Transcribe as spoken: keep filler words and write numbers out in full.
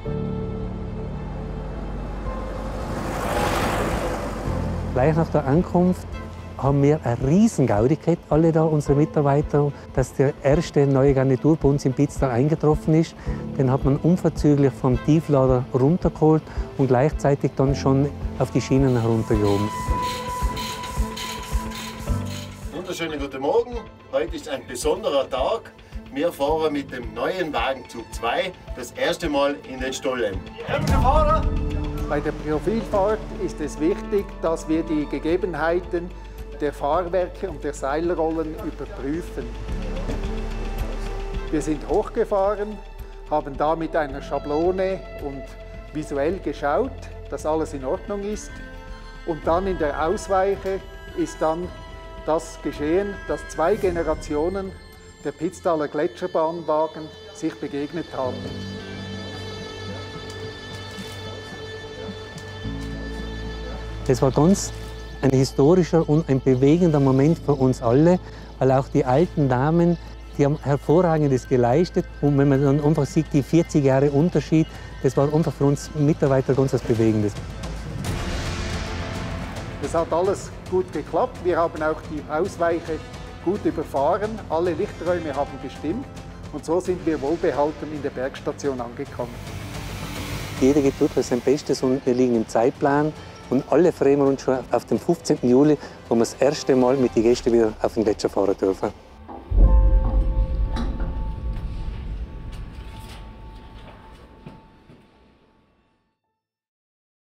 Gleich nach der Ankunft haben wir eine riesen Gaudi gehabt, alle da, unsere Mitarbeiter, dass der erste neue Garnitur bei uns im Pitztal eingetroffen ist. Den hat man unverzüglich vom Tieflader runtergeholt und gleichzeitig dann schon auf die Schienen heruntergehoben. Wunderschönen guten Morgen. Heute ist ein besonderer Tag. Wir fahren mit dem neuen Wagenzug zwei das erste Mal in den Stollen. Bei der Profilfahrt ist es wichtig, dass wir die Gegebenheiten der Fahrwerke und der Seilrollen überprüfen. Wir sind hochgefahren, haben da mit einer Schablone und visuell geschaut, dass alles in Ordnung ist. Und dann in der Ausweiche ist dann das geschehen, dass zwei Generationen der Pitztaler Gletscherbahnwagen sich begegnet haben. Das war ganz ein historischer und ein bewegender Moment für uns alle, weil auch die alten Damen, die haben Hervorragendes geleistet. Und wenn man dann einfach sieht, die vierzig Jahre Unterschied, das war einfach für uns Mitarbeiter ganz was Bewegendes. Es hat alles gut geklappt. Wir haben auch die Ausweiche gut überfahren. Alle Lichträume haben gestimmt. Und so sind wir wohlbehalten in der Bergstation angekommen. Jeder gibt wirklich sein Bestes und wir liegen im Zeitplan. Und alle freuen wir uns schon auf den fünfzehnten Juli, wo wir das erste Mal mit den Gästen wieder auf den Gletscher fahren dürfen.